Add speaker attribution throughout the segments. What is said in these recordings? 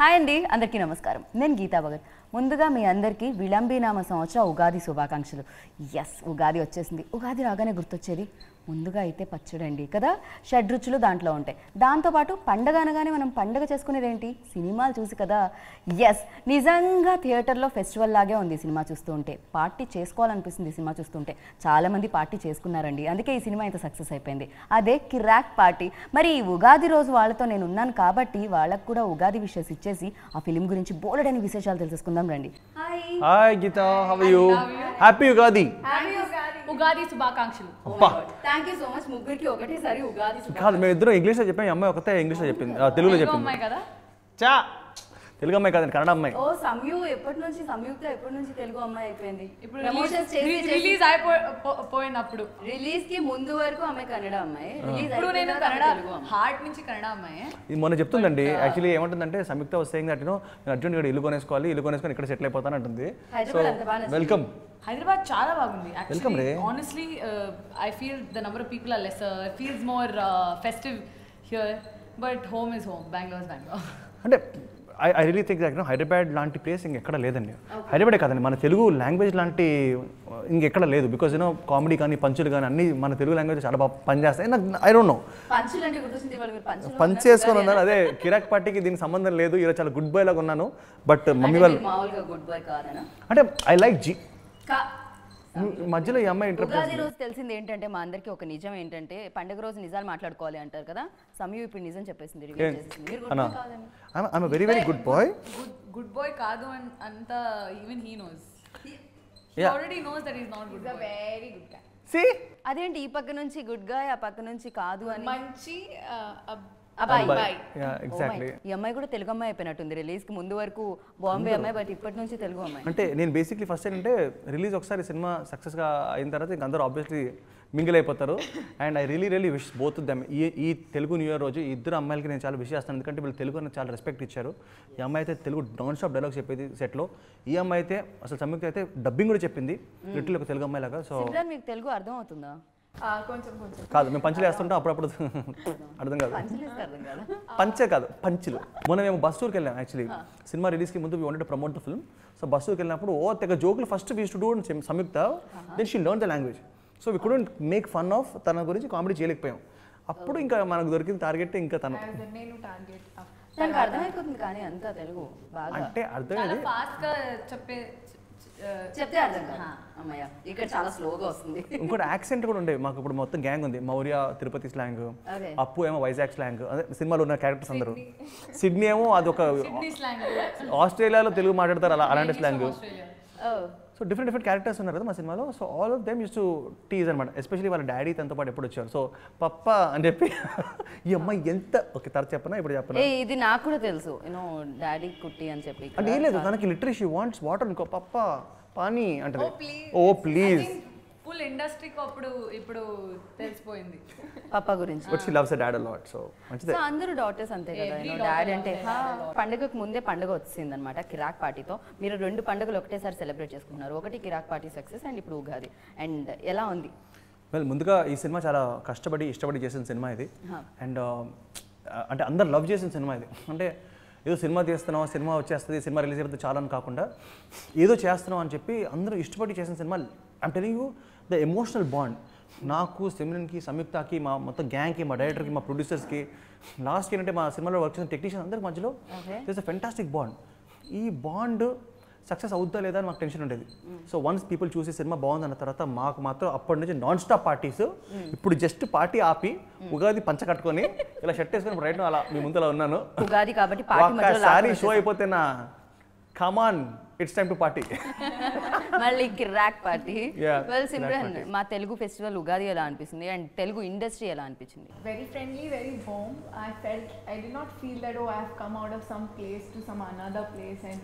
Speaker 1: Hi అండి, అందరికీ నమస్కారం. నేను గీతా భగత్. ముందుగా మీ అందరికీ విళంబీనామ సంవత్సర ఉగాది శుభాకాంక్షలు. ఎస్, ఉగాది వచ్చేసింది. ఉగాది రాగానే గుర్తొచ్చేది ముందుగా అయితే పచ్చడండి కదా. షడ్రుచులు దాంట్లో ఉంటాయి. దాంతోపాటు పండగ అనగానే మనం పండగ చేసుకునేది ఏంటి? సినిమాలు చూసి కదా. ఎస్, నిజంగా థియేటర్లో ఫెస్టివల్ లాగే ఉంది సినిమా చూస్తూ ఉంటే. పార్టీ చేసుకోవాలనిపిస్తుంది సినిమా చూస్తుంటే. చాలామంది పార్టీ చేసుకున్నారండి, అందుకే ఈ సినిమా ఇంత సక్సెస్ అయిపోయింది. అదే కిరాక్ పార్టీ. మరి ఈ ఉగాది రోజు వాళ్ళతో నేను ఉన్నాను కాబట్టి వాళ్ళకు కూడా ఉగాది విషెస్ ఇచ్చేసి ఆ ఫిలిం గురించి బోలెడని విశేషాలు తెలుసుకుందాం రండి.
Speaker 2: Hi Geetha, how are you? Happy Ugadi.
Speaker 3: Ugadi శుభాకాంక్షలు.
Speaker 1: Thank you so much. ముగ్గురికి ఒకటేసారి ఉగాది.
Speaker 2: కాదు, మేము ఇద్దరం ఇంగ్లీష్లో చెప్పాం. అమ్మాయి ఒకటే ఇంగ్లీష్లో చెప్పింది, తెలుగులో చెప్పింది.
Speaker 3: కదా
Speaker 2: చా తెలుగు అమ్మాయి కాదండి, కన్నడ అమ్మాయి.
Speaker 1: ఓ సంయుక్త ఎప్పటి నుంచి తెలుగు అమ్మాయి అయిపోయింది?
Speaker 3: ఇప్పుడు రిలీజ్ అయిపోయినప్పుడు
Speaker 1: రిలీజ్ కి ముందు వరకు అమ్మాయి కన్నడ అమ్మాయి.
Speaker 3: ఇప్పుడు నేను కన్నడ హార్ట్ నుంచి కన్నడ అమ్మాయి.
Speaker 2: ఇది మొన్న చెప్తుందండి. యాక్చువల్లీ ఏమంటుందంటే Samyuktha was saying that Arjun ఇక్కడ ఇల్లు కొనేసుకోవాలి, ఇల్లు కొనేసుకొని ఇక్కడ సెటిల్ అయిపోతాను అంటుంది. So welcome.
Speaker 3: హైదరాబాద్ చాలా బాగుంది.
Speaker 2: వెల్కమ్ రే.
Speaker 3: Honestly I feel the number of people are lesser, feels more festive here, but home is home. Bengaluru
Speaker 2: అంటే I really think that Hyderabad లాంటి ప్లేస్ ఇంకెక్కడ లేదండి. హైదరాబాదే కాదండి, మన తెలుగు లాంగ్వేజ్ లాంటి ఇంకెక్కడ లేదు. బికాజ్ కామెడీ కానీ పంచులు కానీ అన్ని మన తెలుగు లాంగ్వేజ్ చాలా బాగా పనిచేస్తాయి. నాకు ఐ డోంట్ నో, పంచ్ చేసుకొని ఉన్నాను. అదే కిరాక్ పార్టీకి దీనికి సంబంధం లేదు. ఈరోజు చాలా గుడ్ బాయ్ లాగా ఉన్నాను. బట్ మమ్మీ వాళ్ళు అంటే ఐ లైక్ జీ మధ్యలో ఈ అమ్మాయి
Speaker 1: ఉగాది రోజు తెలిసింది ఏంటంటే మా అందరికి ఒక నిజం ఏంటంటే పండుగ రోజు నిజాలు మాట్లాడుకోవాలి అంటారు కదా. సమయం ఇప్పుడు నిజం చెప్పేసింది.
Speaker 2: Very very good boy.
Speaker 3: Good boy కాదు అంత even he knows. He already knows that he's not good. He's a very good guy.
Speaker 2: See?
Speaker 1: అదేంటి ఈ పక్క నుంచి గుడ్ గాయ్, ఆ పక్క నుంచి కాదు అని.
Speaker 3: మంచి
Speaker 1: అబ్బాయి.
Speaker 2: ఎగ్జాక్ట్లీ.
Speaker 1: ఈ అమ్మాయి కూడా తెలుగు అమ్మాయి అయిపోయినట్టుంది. రిలీజ్ కి ముందు వరకు బాంబే అమ్మాయి, బట్ ఇప్పటి నుంచి తెలుగు అమ్మాయి.
Speaker 2: అంటే నేను బేసిక్లీ ఫస్ట్ ఏంటంటే రిలీజ్ ఒకసారి సినిమా సక్సెస్గా అయిన తర్వాత ఇంక అందరూ ఆబ్వియస్లీ మింగిల్ అయిపోతారు. And I really wish both them. ఈ తెలుగు న్యూ ఇయర్ రోజు ఈ ఇద్దరు అమ్మాయిలకి నేను చాలా విష్ చేస్తాను. ఎందుకంటే వీళ్ళు తెలుగు అని చాలా రెస్పెక్ట్ ఇచ్చారు. ఈ అమ్మాయి అయితే తెలుగు నాన్ స్టాప్ డైలాగ్స్ చెప్పేది సెట్లో. ఈ అమ్మాయి అయితే అసలు సంయుక్త అయితే డబ్బింగ్ కూడా చెప్పింది లిటిల్ ఒక తెలుగు అమ్మాయి లాగా. సో
Speaker 1: మీకు తెలుగు అర్థం అవుతుందా?
Speaker 3: కొంచెం
Speaker 2: కాదు, మేము పంచులు వేస్తుంటాం అప్పుడప్పుడు. అర్థం కాదు, పంచే కాదు పంచులు. మొన్న మేము బస్ టూర్కి వెళ్ళాం. యాక్చువల్లీ సినిమా రిలీజ్కి ముందు we wanted to promote the film. So bus టూర్కి వెళ్ళినప్పుడు తెగ జోకులు first we to do Samyuktha. Then she learn the language. So we couldn't make fun of తన గురించి కామెడీ చేయలేకపోయాం. అప్పుడు ఇంకా మనకు దొరికిన టార్గెట్ ఇంకా తను.
Speaker 1: అర్థమైపోతుంది కానీ అంతా తెలుగు బాగా
Speaker 2: అంటే అర్థమైంది.
Speaker 1: చెప్తే అర్థం కాదు. అమ్మయ్య, ఇక్కడ చాలా స్లోగా వస్తుంది.
Speaker 2: ఇంకోటి యాక్సెంట్ కూడా ఉండే మాకు. ఇప్పుడు మొత్తం గ్యాంగ్ ఉంది. మౌర్య తిరుపతి స్లాంగ్, అప్పు ఏమో వైజాగ్ స్లాంగ్. అదే సినిమాలో ఉన్న క్యారెక్టర్స్ అందరూ. సిడ్నీ ఏమో అదొక ఆస్ట్రేలియాలో తెలుగు మాట్లాడతారు, అలాంటి స్లాంగ్. సో డిఫరెంట్ క్యారెక్టర్స్ ఉన్నారు కదా మా సినిమాలో. So all of them use to tease అనమాట. ఎస్పెషల్లీ వాళ్ళ డాడీ తనతో పాటు ఎప్పుడు వచ్చారు. సో పప్ప అని చెప్పి ఈ అమ్మాయి ఎంత ఓకే తర్వాత చెప్పనా ఇప్పుడు చెప్పనా?
Speaker 1: ఇది నాకు కూడా తెలుసు, డాడీ కుట్టి అని చెప్పి.
Speaker 2: అంటే ఏం లేదు, తనకి లిటరలీ షీ వాంట్స్ వాటర్ అనుకో, పప్ప పానీ అంటే ఓ ప్లీజ్.
Speaker 3: ఫుల్ ఇండస్ట్రీకి ఇప్పుడు తెలిసిపోయింది
Speaker 1: పాప గురించి.
Speaker 2: But she loves her dad a lot. So మంచిదే.
Speaker 1: సో అందరూ డాటర్స్ అంతే కదా. డాడీ అంటే పండుగకు ముందే పండుగ వచ్చింది అనమాట కిరాక్ పార్టీతో. మీరు 2 పండుగలు ఒకటేసారి సెలబ్రేట్ చేసుకున్నారు. ఒకటి కిరాక్ పార్టీ సక్సెస్ అండ్ ఇప్పుడు ఉగాది. అండ్ ఎలా ఉంది?
Speaker 2: వెల్, ముందుగా ఈ సినిమా చాలా కష్టపడి ఇష్టపడి చేసిన సినిమా ఇది. అండ్ అంటే అందరు లవ్ చేసిన సినిమా ఇది. అంటే ఏదో సినిమా తీస్తున్నాం, సినిమా వచ్చేస్తుంది, సినిమా రిలీజ్ అయిపోతే చాలా అని కాకుండా ఏదో చేస్తున్నాం అని చెప్పి అందరూ ఇష్టపడి చేసిన cinema. I'm telling you the emotional bond నాకు, సిమ్రన్కి, సంయుక్తకి, మా మొత్తం గ్యాంగ్కి, మా డైరెక్టర్కి, మా ప్రొడ్యూసర్స్కి, లాస్ట్కి ఏంటంటే మా సినిమాలో వర్క్ చేసిన టెక్నీషియన్ అందరికి మధ్యలో దిస్ అ ఫెంటాస్టిక్ బాండ్. ఈ బాండ్ సక్సెస్ అవుతుందా లేదా అని మాకు టెన్షన్ ఉండేది. సో వన్స్ పీపుల్ చూసి సినిమా బాగుందన్న తర్వాత మాకు మాత్రం అప్పటి నుంచి నాన్ స్టాప్ పార్టీస్. ఇప్పుడు జస్ట్ పార్టీ ఆపి ఉగాది పంచ కట్టుకొని ఇలా షర్ట్ వేసుకొని రైట్ అలా మీ ముందులా ఉన్నాను.
Speaker 1: ఉగాది కాబట్టి
Speaker 2: ఒక్కసారి షో అయిపోతే నా come on it's time to party.
Speaker 1: మళ్ళీ కిరాక్ పార్టీ. వెల్ సిమ్రన్, మా తెలుగు ఫెస్టివల్ ఉగాది ఎలా అనిపిస్తుంది అండ్ తెలుగు ఇండస్ట్రీ ఎలా అనిపించింది?
Speaker 4: Very friendly, very home. I did not feel that I have come out of some place to some another place, and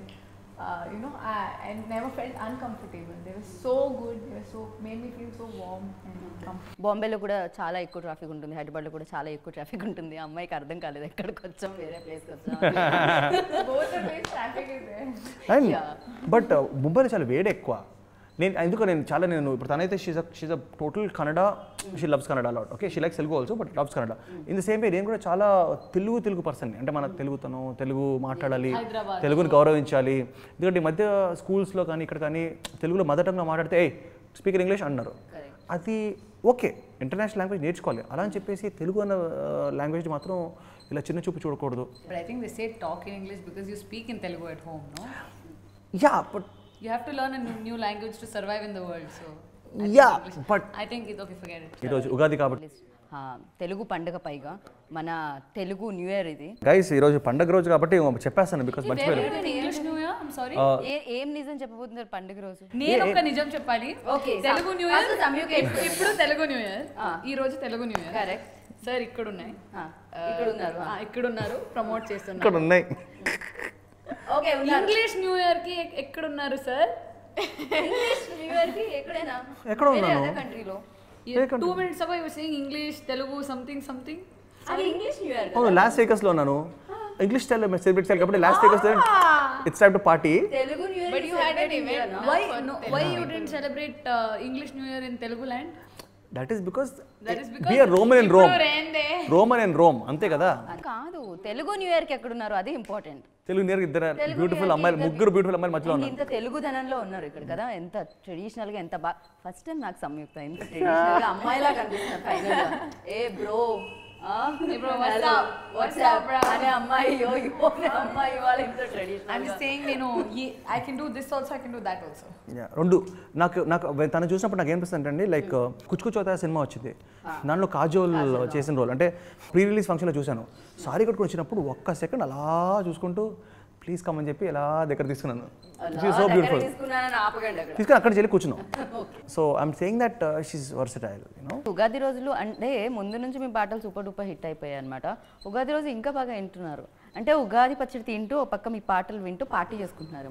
Speaker 4: I never felt uncomfortable. They were so good. Made me feel so warm and comfortable.
Speaker 1: బాంబేలో కూడా చాలా ఎక్కువ traffic ఉంటుంది, హైదరాబాద్లో కూడా చాలా ఎక్కువ traffic ఉంటుంది. అమ్మాయికి అర్థం కాలేదు ఎక్కడికి వచ్చాం, వేరే ప్లేస్కి వచ్చాం.
Speaker 4: Both the place traffic is there.
Speaker 2: And but ముంబైలో చాలా వేడి ఎక్కువ. నేను ఇప్పుడు తనైతే she's a total Kannada, she loves Kannada lot, okay, she likes Telugu also but loves Kannada. In the same way నేను కూడా చాలా తెలుగు పర్సన్, అంటే మన తెలుగు మాట్లాడాలి, తెలుగుని గౌరవించాలి. ఎందుకంటే ఈ మధ్య స్కూల్స్లో కానీ ఇక్కడ కానీ తెలుగులో మదర్ టంగ్లో మాట్లాడితే స్పీకర్ ఇంగ్లీష్ అన్నారు. అది ఓకే, ఇంటర్నేషనల్ లాంగ్వేజ్ నేర్చుకోవాలి. అలా అని చెప్పేసి తెలుగు అన్న లాంగ్వేజ్ మాత్రం ఇలా చిన్న చూపు చూడకూడదు.
Speaker 3: But I think they say talk in English because you speak in Telugu at home, no?
Speaker 2: Yeah, but
Speaker 3: You have to learn a new language to survive in the world, so I think it's okay, forget it.
Speaker 2: ఈరోజు ఉగాది కాబట్టి
Speaker 1: తెలుగు పండుగ, పైగా మన Telugu new year ఇది.
Speaker 2: Guys ఈరోజు పండుగ రోజు కాబట్టి చెప్పేస్తాను, బికాస్ మర్చిపోయారు.
Speaker 3: English New Year, I'm sorry.
Speaker 1: ఏం నిజం చెప్పబోతున్నారు పండుగ రోజు?
Speaker 3: నేను ఒక నిజం చెప్పాలి. తెలుగు న్యూ ఇయర్ ఇప్పుడు తెలుగు న్యూ ఇయర్, ఈ రోజు Telugu new year. Correct sir, ఇక్కడ ఉన్నాయి, ఇక్కడ ఉన్నారు, ప్రమోట్ చేస్తున్నారు,
Speaker 2: ఇక్కడ ఉన్నాయి.
Speaker 1: ఓకే,
Speaker 3: ఇంగ్లీష్ న్యూ ఇయర్ కి ఎక్కడ ఉన్నారు సార్?
Speaker 1: ఇంగ్లీష్ న్యూ ఇయర్ కి ఎక్కడైనా
Speaker 2: ఎక్కడ ఉన్నాను?
Speaker 1: కంట్రీలో
Speaker 3: 2 minutes ago you were saying English, Telugu, something.
Speaker 1: అది ఇంగ్లీష్ న్యూ ఇయర్.
Speaker 2: అవును, లాస్ట్ వేకస్ లో ఉన్నాను. ఇంగ్లీష్ స్టైల్ సెలబ్రేట్ చేయాలి కాబట్టి Las Vegas it's time to party.
Speaker 1: Telugu new year,
Speaker 3: But you had an event. Why you didn't celebrate English New Year in Telugu land?
Speaker 2: That is because we are Roman and Rome, అంతే కదా.
Speaker 1: కాదు, Telugu new year కి ఎక్కడ ఉన్నారు అది important.
Speaker 2: Telugu new year ఇద్దరు beautiful అమ్మాయిలు, ముగ్గురు బ్యూటిఫుల్ అమ్మాయిలు మధ్యలో ఉన్నారు.
Speaker 1: ఇంత తెలుగుదనంలో ఉన్నారు ఇక్కడ కదా, ఎంత ట్రెడిషనల్ గా, ఎంత బాగా. ఫస్ట్ టైం నాకు సంయుక్త ఇంత ట్రెడిషనల్ గా అమ్మాయిలా కనిపిస్తున్నారు ఫైనల్ గా. ఏ బ్రో అనే అమ్మాయి, అమ్మాయి వాళ్ళ ఇంత traditional.
Speaker 3: I'm just saying, I can do this also, I can do that also.
Speaker 2: రెండు నాకు తను చూసినప్పుడు నాకు ఏమనిపిస్తుంది అంటే లైక్ కుచ్ కుచ్ హోతా సినిమా వచ్చింది, దానిలో కాజోల్ చేసిన రోల్, అంటే ప్రీ రిలీజ్ ఫంక్షన్లో చూశాను. సారీ కట్టుకుని వచ్చినప్పుడు ఒక్క సెకండ్ అలా చూసుకుంటూ ప్లీజ్ కమ్ అని చెప్పి ఇలా దగ్గర తీసుకున్నాను. సో బ్యూటిఫుల్ తీసుకుని అక్కడ వెళ్ళి కూర్చున్నాం. So I'm saying that she's versatile, you know.
Speaker 1: Ugadi రోజులు అంటే ముందు నుంచి మీ పాటలు సూపర్ డూపర్ హిట్ అయిపోయాయి అనమాట. ఉగాది రోజు ఇంకా బాగా వింటున్నారు, అంటే ఉగాది పచ్చడి తింటూ ఒక పక్క మీ పాటలు వింటూ పార్టీ చేసుకుంటున్నారు.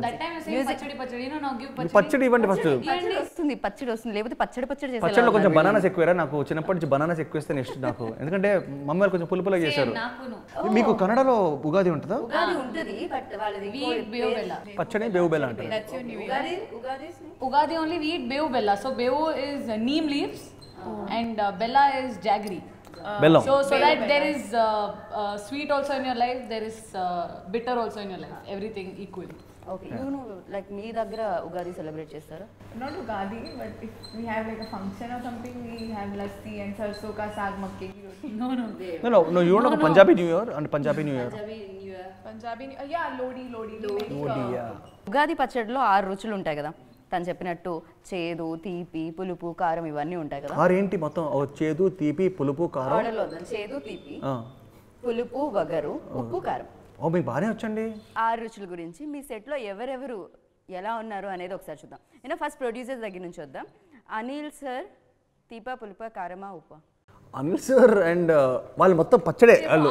Speaker 2: పచ్చడి ఇవ్వండి ఫస్ట్.
Speaker 1: పచ్చడి వస్తుంది, లేకపోతే పచ్చడి
Speaker 2: పచ్చడిలో కొంచెం బనానాస్ ఎక్కువేరా. నాకు చిన్నప్పటి నుంచి బనానాస్ ఎక్కువ ఇస్తే నెక్స్ట్ నాకు, ఎందుకంటే మమ్మీ వాళ్ళు కొంచెం పులుపులా చేశారు. మీకు కన్నడలో ఉగాది ఉంటుందా? పచ్చడి బేవు బెల్ల అంటారు.
Speaker 3: Ugadi only we eat bevu bella. So bevu is neem leaves and bella is jaggery.
Speaker 2: Bellam.
Speaker 3: So that there is sweet also in your life, there is bitter also in your life. Everything equal.
Speaker 1: Okay, you know, like మీ దగ్గర Ugadi celebrate చేస్తారా?
Speaker 4: Not Ugadi, but if we have like a function or something, we have lassi and sarson ka saag makke ki roti.
Speaker 3: No.
Speaker 2: No, you don't know Punjabi New Year and Punjabi New Year.
Speaker 4: Punjabi, yeah, Lodi.
Speaker 1: Ugadi పచ్చడిలో 6 రుచులు ఉంటాయి కదా, తను చెప్పినట్టు చేదు, తీపి, పులుపు, కారం ఇవన్నీ ఉంటాయి కదా.
Speaker 2: ఏంటి మొత్తం చేదు, తీపి, పులుపు, కారం.
Speaker 1: చేదు, తీపి, పులుపు, వగరు, ఉప్పు, కారం.
Speaker 2: మీకు బాగానే వచ్చండి.
Speaker 1: 6 రుచుల గురించి మీ సెట్లో ఎవరెవరు ఎలా ఉన్నారు అనేది ఒకసారి చూద్దాం. ఫస్ట్ ప్రొడ్యూసర్స్ దగ్గర నుంచి వద్దాం. అనిల్ సార్, తీపా, పులుపా, కారమా, ఉప్పా?
Speaker 2: అనిల్ సార్ అండ్ వాళ్ళు మొత్తం పచ్చడే వాళ్ళు.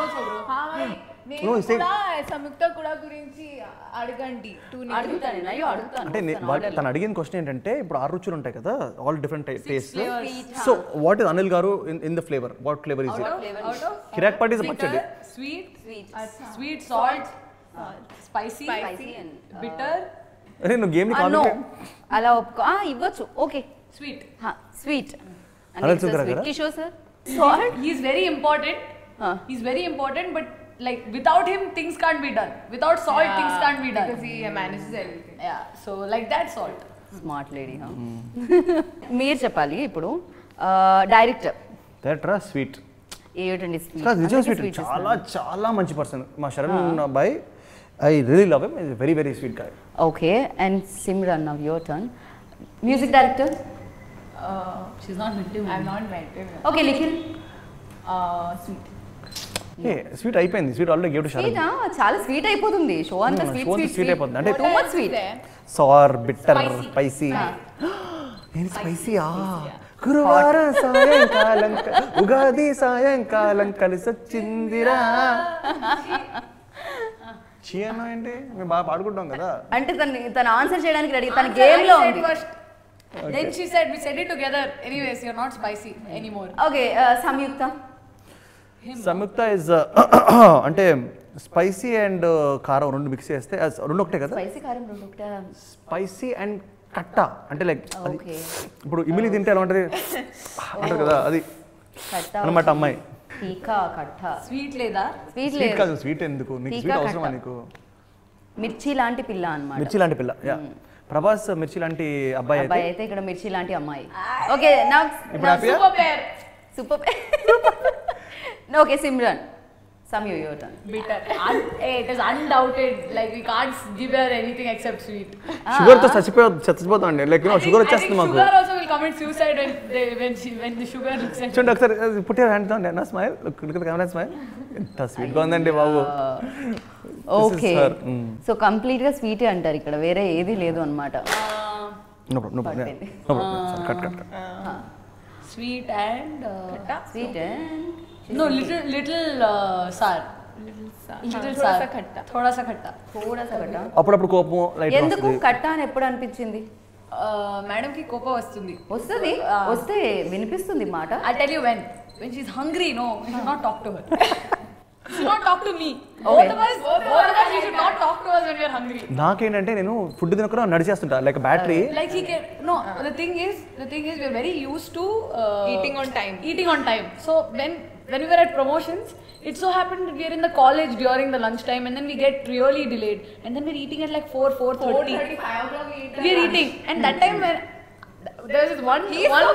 Speaker 4: సంయుక్త కూడా గురించి అడగండి.
Speaker 2: అంటే తను అడిగిన క్వశ్చన్ ఏంటంటే ఇప్పుడు 6 రుచులు ఉంటాయి కదా, all different taste. So what is Anil garu in the flavour, what flavour is it? Kirrak Party is pachadi.
Speaker 3: Sweet, salt, spicy and bitter.
Speaker 2: అరే నువ్వు గేమ్ ని కాదు
Speaker 1: అలా ఒప్పుకో. ఇవ్వచ్చు, okay.
Speaker 3: Sweet.
Speaker 2: Anil Sundar garu.
Speaker 1: Kishore sir,
Speaker 3: he is very important. He's very important, but like without him things can't be done. Without salt things can't be done.
Speaker 4: Because he manages everything.
Speaker 3: Yeah, so like that salt.
Speaker 1: Smart lady. మీరు చెప్పాలి ఇప్పుడు. Director
Speaker 2: sweet.
Speaker 1: ఏమిటండి
Speaker 2: నిజం sweet, చాలా చాలా మంచి person మా Sharan boy. I really love him, is very very sweet guy.
Speaker 1: Okay, and Simran, now your turn. Music director?
Speaker 3: She's not met him.
Speaker 4: I'm not met him.
Speaker 1: Okay, Nikhil?
Speaker 4: Sweet.
Speaker 2: Sweet అయిపోయింది. Sweet already give to Sharan.
Speaker 1: చాలా sweet అయిపోతుంది show అంతా.
Speaker 2: Sweet అయిపోతుంది అంటే
Speaker 1: too much sweet.
Speaker 2: Sir, bitter, spicy. ఏంటి స్పైసీయా? గురువారం సాయంకాలం ఉగాది సాయంకాలం కలిసొచ్చిందిరా. చీయన్నా ఏంటి, మేము బాగా పాడుకుంటాం కదా.
Speaker 1: అంటే తన ఆన్సర్ చేయడానికి రెడీ, తన గేమ్ లో ఉంది.
Speaker 3: Then she said, we said it together. Anyways, you're not spicy anymore.
Speaker 1: Okay, Samyuktha?
Speaker 2: Samyuktha is అంటే స్పైసీ అండ్ కారం రెండు మిక్స్ చేస్తే రెండు ఒకటే కదా.
Speaker 1: స్పైసీ, కారం రెండు ఒకటే.
Speaker 2: స్పైసీ అండ్ కట్ట అంటే లైక్ అది ఇప్పుడు ఇమిలి తింటే ఎలా ఉంటుంది అంటారు కదా, అది అనమాట అమ్మాయి.
Speaker 1: టీకా కట్ట
Speaker 3: స్వీట్ లేదా?
Speaker 1: స్వీట్
Speaker 2: స్వీట్ కాదు, స్వీట్ ఎందుకు నీకు, స్వీట్ అవసరమా నీకు?
Speaker 1: మిర్చి లాంటి పిల్ల అన్నమాట.
Speaker 2: మిర్చి లాంటి పిల్ల, ప్రభాస్ మిర్చి లాంటి అబ్బాయి
Speaker 1: అయితే ఇక్కడ మిర్చి లాంటి అమ్మాయి. ఓకే నా super okay Simran, Samyu, your turn.
Speaker 3: Bitter. It is undoubted. Like we can't give her anything except sweet.
Speaker 2: Sugar తో చచ్చిపోతాం లైక్ షుగర్ వచ్చేస్తుంది మాకు.
Speaker 3: Sugar also will commit suicide when the sugar looks at.
Speaker 2: చూడండి ఒకసారి put your hand down, నా smile, camera smile. ఎంత sweet గా ఉందండి బాబు.
Speaker 1: ఓకే సో కంప్లీట్ గా స్వీట్ అంటారు ఇక్కడ, వేరే ఏది లేదు అన్నమాట.
Speaker 3: Sweet and
Speaker 1: sweet and
Speaker 3: no little sour. Little sour. थोड़ा सा खट्टा.
Speaker 2: అప్పుడప్పుడు కోపం లైట్.
Speaker 1: ఎందుకు కట్ట అని ఎప్పుడు అనిపించింది?
Speaker 3: మేడం కి కోపం వస్తుంది.
Speaker 1: వస్తే వినిపిస్తుంది మాట.
Speaker 3: I tell you when she is hungry, no, you should not talk to her. You should not talk to me.
Speaker 1: Okay.
Speaker 3: Both of us, you should not talk to us when we are hungry.
Speaker 2: నాకేంటంటే నేను food తినకుండా నడిచేస్తుంటా like battery.
Speaker 3: Like he can no. The thing is we are very used to eating on time. So when we were at promotions, it so happened that we are in the college during the lunch time, and then we get really delayed, and then we're eating at like 4:30.
Speaker 4: 5 o'clock
Speaker 3: we are eating, and that time when there was one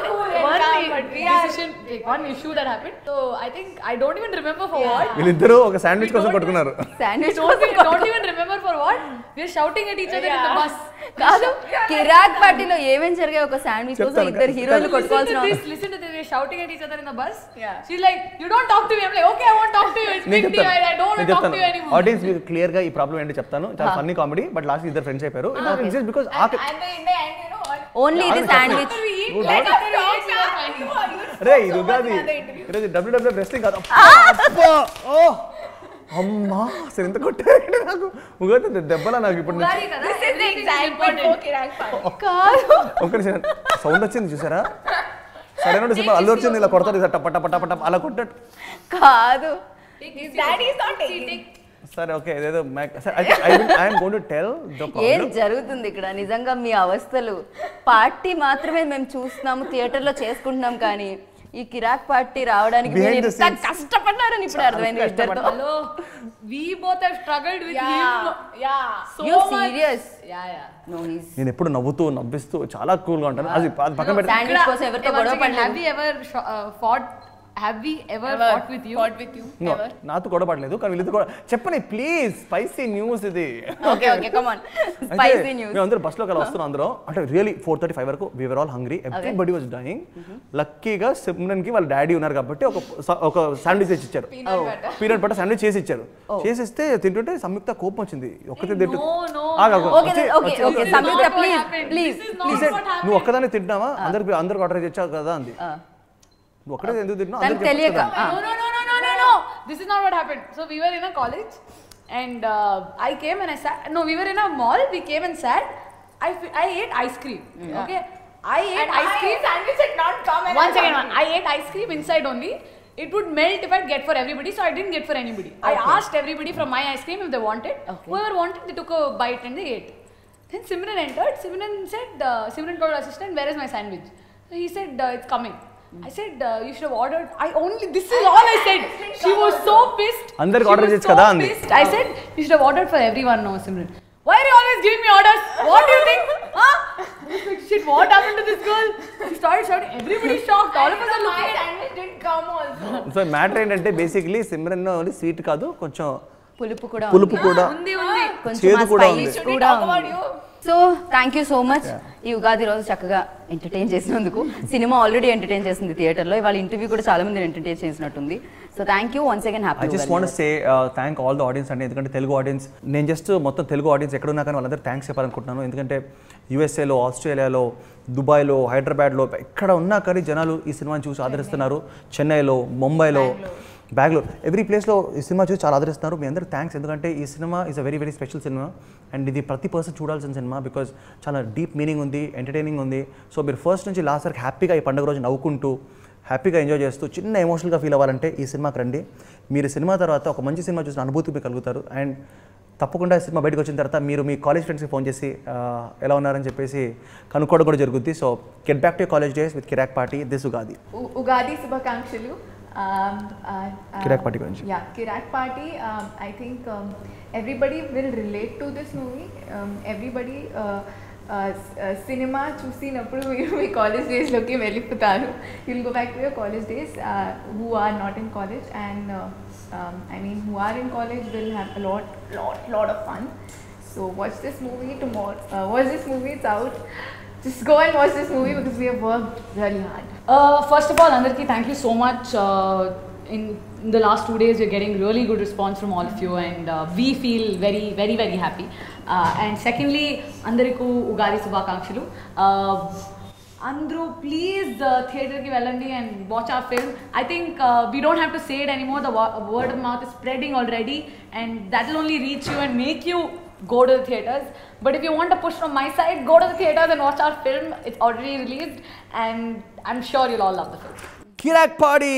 Speaker 3: issue that happened. So I think I don't even remember for what.
Speaker 2: వీళ్ళిద్దరూ ఒక sandwich కోసం కొట్టుకున్నారు.
Speaker 3: Don't even remember for what. We are shouting at each other in the bus.
Speaker 1: కాదు కిరాక్ పార్టీలో ఏమేం జరిగాయి ఒక sandwich కోసం ఇద్దరు హీరోలు కొట్టుకోవాల్సిన.
Speaker 3: Listen to this. We are shouting at each other in the bus. She's like, you don't talk to me. I'm like, okay, I won't talk to you. It's big deal. I don't want to talk to you anymore.
Speaker 2: Audience మీకు clear గా ఈ problem ఏంటో చెప్తాను. చాలా funny comedy, but last ఇద్దరు friends అయిపోయారు. It's just because
Speaker 1: only ఇది sandwich.
Speaker 2: రే ఇది ఉగాది, ఈరోజు WWF రెస్లింగ్ కాదు. అమ్మా సరే ఎంత కొట్టారంటే నాకు ఉగాది దెబ్బలా నాకు ఇప్పుడు ఒక్క నిమిషం సౌండ్ వచ్చింది చూసారా, సరైన సినిమా అల్లు వచ్చింది ఇలా కొడతారు టప టప టప టప అలా కొట్టాడు
Speaker 1: కాదు.
Speaker 2: సరే ఓకే ఏదేదో
Speaker 1: ఏం జరుగుతుంది ఇక్కడ నిజంగా మీ అవస్థలు. పార్టీ మాత్రమే మేము చూస్తున్నాము, థియేటర్లో చేసుకుంటున్నాం, కానీ ఈ కిరాక్ పార్టీ రావడానికి ఎంత కష్టపడ్డారని ఇప్పుడు అర్థమైంది ఇద్దరితో.
Speaker 3: We both have struggled with him. So
Speaker 1: you serious?
Speaker 3: No, he's.
Speaker 2: నేను ఎప్పుడు నవ్విస్తూ చాలా కూల్ గా ఉంటాను. అది పక్కన పెట్టి
Speaker 1: శాండ్విచ్ కోసం ఎవరితో గొడవ పడలేదు.
Speaker 3: Have we ever fought with you?
Speaker 2: No, నాతో గొడవ పడలేదు, కానీ వీళ్ళతో కూడా చెప్పని ప్లీజ్. స్పైసీ న్యూస్ ఇది.
Speaker 1: Okay come on spicy news.
Speaker 2: మేము అందరూ బస్సులో అలా వస్తున్నాం, అందరూ అంటే రియలీ 4:35 వరకు we were all hungry, everybody was dying. లక్కీగా సిమ్రన్ కి వాళ్ళ డాడీ ఉన్నారు కాబట్టి ఒక శాండ్విచ్ చేసి ఇచ్చారు, పీనట్ బటర్ శాండ్విచ్ చేసి ఇచ్చారు. చేసిస్తే తింటుంటే సంయుక్త కోపం వచ్చింది. ఒక్కతే తింటు
Speaker 1: ఓకే సంయుక్త ప్లీజ్
Speaker 2: నువ్వు ఒక్కదాన్ని తింటున్నావా, అందరికి ఆర్డర్ చేసావు కదా అంది. నువ్వు ఒక్కడే ఎందుకు తింటున్నావు
Speaker 1: తెలియక.
Speaker 3: No. This is not what happened. So we were in a college, and I came and I sat. No, we were in a mall. We came and sat. I ate ice cream. Okay, I ate ice cream.
Speaker 4: Sandwich had not come.
Speaker 3: One second. I ate ice cream inside only. It would melt if I get for everybody, so I didn't get for anybody. I asked everybody from my ice cream if they wanted. Whoever wanted, they took a bite and they ate. Then Simran entered. Simran said, Simran told her assistant, "Where is my sandwich?" So he said, "It's coming." I said, "You should have ordered." This is all I said. She was so pissed.
Speaker 2: Andarki order cheyochu kada andi.
Speaker 3: I said, "You should have ordered for everyone." No, Simran. Why are you always giving me orders? What do you think? Huh? Shit, what happened to this girl? She started shouting. Everybody's shocked. All of us are looking.
Speaker 4: My sandwich didn't come also.
Speaker 2: So matter ఏంటంటే basically Simran only sweet కాదు, కొంచెం
Speaker 1: పులుపు కూడా
Speaker 3: ఉంది.
Speaker 1: కొంచెం spice కూడా. So thank you so much ఈ ఉగాది రోజు చక్కగా ఎంటర్టైన్ చేసినందుకు. సినిమా ఆల్రెడీ ఎంటర్టైన్ చేసింది థియేటర్లో, ఇవాళ ఇంటర్వ్యూ కూడా చాలా మంది ఎంటర్టైన్ చేసినట్టుంది. So thank you once again. Happy.
Speaker 2: I just want to say thank all the audience అండి, ఎందుకంటే తెలుగు ఆడియన్స్, నేను జస్ట్ మొత్తం తెలుగు ఆడియన్స్ ఎక్కడ ఉన్నా కానీ వాళ్ళందరూ థ్యాంక్స్ చెప్పాలనుకుంటున్నాను. ఎందుకంటే యూఎస్ఏలో, ఆస్ట్రేలియాలో, దుబాయ్లో, హైదరాబాద్లో ఎక్కడ ఉన్నా కానీ జనాలు ఈ సినిమాని చూసి ఆదరిస్తున్నారు. చెన్నైలో, ముంబైలో, బెంగళూరు, ఎవ్రీ ప్లేస్లో ఈ సినిమా చూసి చాలా ఆదరిస్తున్నారు. మీ అందరూ థ్యాంక్స్. ఎందుకంటే ఈ cinema is a very very special cinema, and ఇది ప్రతి పర్సన్ చూడాల్సిన సినిమా. బికాజ్ చాలా డీప్ మీనింగ్ ఉంది, ఎంటర్టైనింగ్ ఉంది. సో మీరు ఫస్ట్ నుంచి లాస్ట్ వరకు హ్యాపీగా ఈ పండుగ రోజు నవ్వుకుంటూ హ్యాపీగా ఎంజాయ్ చేస్తూ చిన్న ఎమోషనల్గా ఫీల్ అవ్వాలంటే ఈ సినిమాకి రండి. మీరు సినిమా తర్వాత ఒక మంచి సినిమా చూసిన అనుభూతి మీకు కలుగుతారు. అండ్ తప్పకుండా సినిమా బయటకు వచ్చిన తర్వాత మీరు మీ కాలేజ్ ఫ్రెండ్స్కి ఫోన్ చేసి ఎలా ఉన్నారని చెప్పేసి కనుక్కోవడం కూడా జరుగుద్ది. So get back to college days with Kirik Party this Ugadi.
Speaker 4: Ugadi శుభాకాంక్షలు.
Speaker 2: కిరాక్ పార్టీ గురించి.
Speaker 4: Yeah, Kirak Party. I think everybody will relate to this movie. Everybody cinema చూసినప్పుడు మీరు మీ కాలేజ్ డేస్లోకి వెళ్ళిపోతారు. You'll go back to your college days who are not in college, and I mean who are in college will have a lot of fun. So watch this movie tomorrow. Watch this movie, it's out. Just go and watch this movie because we have worked really hard.
Speaker 3: First of all, Andarki, thank you so much. In the last 2 days, we're getting really good response from all of you, and we feel very happy. And secondly, Andariku Ugadi Subhakankshalu. Andru, please theatre ki velandi and watch our film. I think we don't have to say it anymore. The word of mouth is spreading already, and that will only reach you and make you go to the theatres. But if you want a push from my side, go to the theatres and watch our film. It's already released, and I'm sure you'll all love the film.
Speaker 2: Kirik Party.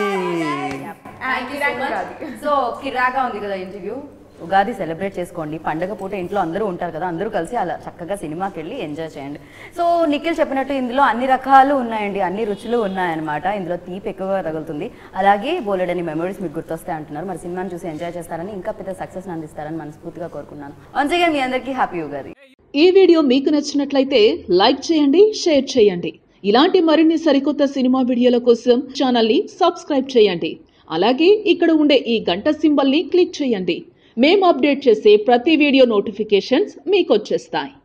Speaker 1: So కిరాగా ఉంది కదా interview. Ugadi celebrate చేసుకోండి. పండగ పూట ఇంట్లో అందరూ ఉంటారు కదా, అందరూ కలిసి అలా చక్కగా సినిమాకి వెళ్ళి ఎంజాయ్ చేయండి. సో నిఖిల్ చెప్పినట్టు ఇందులో అన్ని రకాలు ఉన్నాయండి, అన్ని రుచులు ఉన్నాయన్నమాట. ఇందులో తీపి ఎక్కువగా తగులుతుంది, అలాగే బోలెడని మెమరీస్ మీకు గుర్తొస్తాయి అంటున్నారు. మరి సినిమాని చూసి ఎంజాయ్ చేస్తారని, ఇంకా పెద్ద సక్సెస్ అందిస్తారని మనస్ఫూర్తిగా కోరుకున్నాను. వన్స్ అగైన్ మీ అందరికీ హ్యాపీ ఉగాది.
Speaker 5: ఈ వీడియో మీకు నచ్చినట్లయితే లైక్ చేయండి, షేర్ చేయండి. ఇలాంటి మరిన్ని సరికొత్త సినిమా వీడియోల కోసం ఛానల్ని సబ్స్క్రైబ్ చేయండి. అలాగే ఇక్కడ ఉండే ఈ గంట సింబల్ని క్లిక్ చేయండి. మేము అప్డేట్ చేసే ప్రతి వీడియో నోటిఫికేషన్స్ మీకు వచ్చేస్తాయి.